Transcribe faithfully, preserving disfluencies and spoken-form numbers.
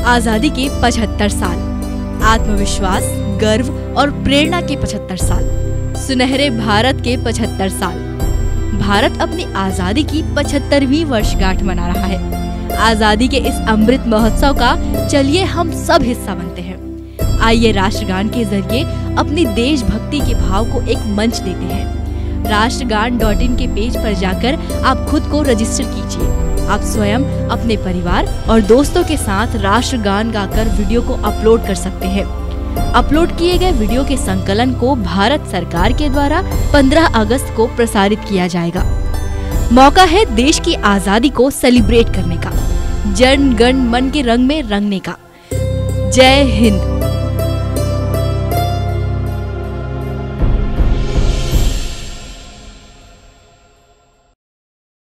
आजादी के पचहत्तर साल, आत्मविश्वास, गर्व और प्रेरणा के पचहत्तर साल, सुनहरे भारत के पचहत्तर साल। भारत अपनी आजादी की पचहत्तरवीं वर्षगांठ मना रहा है। आजादी के इस अमृत महोत्सव का चलिए हम सब हिस्सा बनते हैं। आइए राष्ट्रगान के जरिए अपनी देशभक्ति के भाव को एक मंच देते हैं। राष्ट्रगान डॉट इन के पेज पर जाकर आप खुद को रजिस्टर कीजिए। आप स्वयं, अपने परिवार और दोस्तों के साथ राष्ट्रगान गाकर वीडियो को अपलोड कर सकते हैं। अपलोड किए गए वीडियो के संकलन को भारत सरकार के द्वारा पंद्रह अगस्त को प्रसारित किया जाएगा। मौका है देश की आजादी को सेलिब्रेट करने का, जन गण मन के रंग में रंगने का। जय हिंद।